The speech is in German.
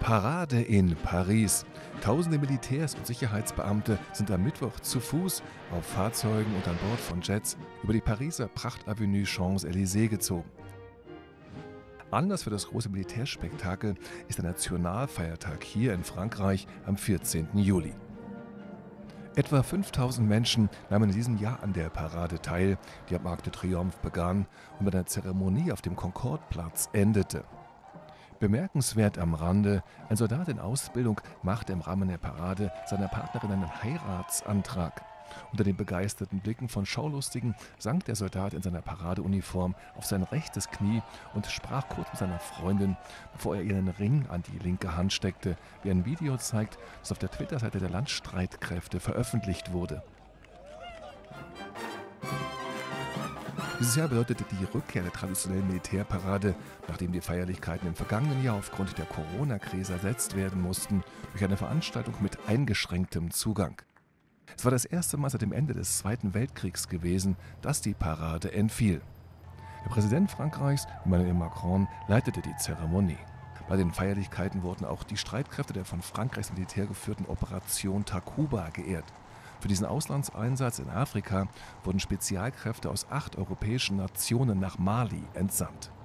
Parade in Paris. Tausende Militärs und Sicherheitsbeamte sind am Mittwoch zu Fuß, auf Fahrzeugen und an Bord von Jets über die Pariser Prachtavenue Champs-Élysées gezogen. Anlass für das große Militärspektakel ist der Nationalfeiertag hier in Frankreich am 14. Juli. Etwa 5000 Menschen nahmen in diesem Jahr an der Parade teil, die am Arc de Triomphe begann und mit einer Zeremonie auf dem Concorde-Platz endete. Bemerkenswert am Rande: Ein Soldat in Ausbildung machte im Rahmen der Parade seiner Partnerin einen Heiratsantrag. Unter den begeisterten Blicken von Schaulustigen sank der Soldat in seiner Paradeuniform auf sein rechtes Knie und sprach kurz mit seiner Freundin, bevor er ihr einen Ring an die linke Hand steckte, wie ein Video zeigt, das auf der Twitter-Seite der Landstreitkräfte veröffentlicht wurde. Dieses Jahr bedeutete die Rückkehr der traditionellen Militärparade, nachdem die Feierlichkeiten im vergangenen Jahr aufgrund der Corona-Krise ersetzt werden mussten, durch eine Veranstaltung mit eingeschränktem Zugang. Es war das erste Mal seit dem Ende des Zweiten Weltkriegs gewesen, dass die Parade entfiel. Der Präsident Frankreichs, Emmanuel Macron, leitete die Zeremonie. Bei den Feierlichkeiten wurden auch die Streitkräfte der von Frankreichs Militär geführten Operation Takuba geehrt. Für diesen Auslandseinsatz in Afrika wurden Spezialkräfte aus 8 europäischen Nationen nach Mali entsandt.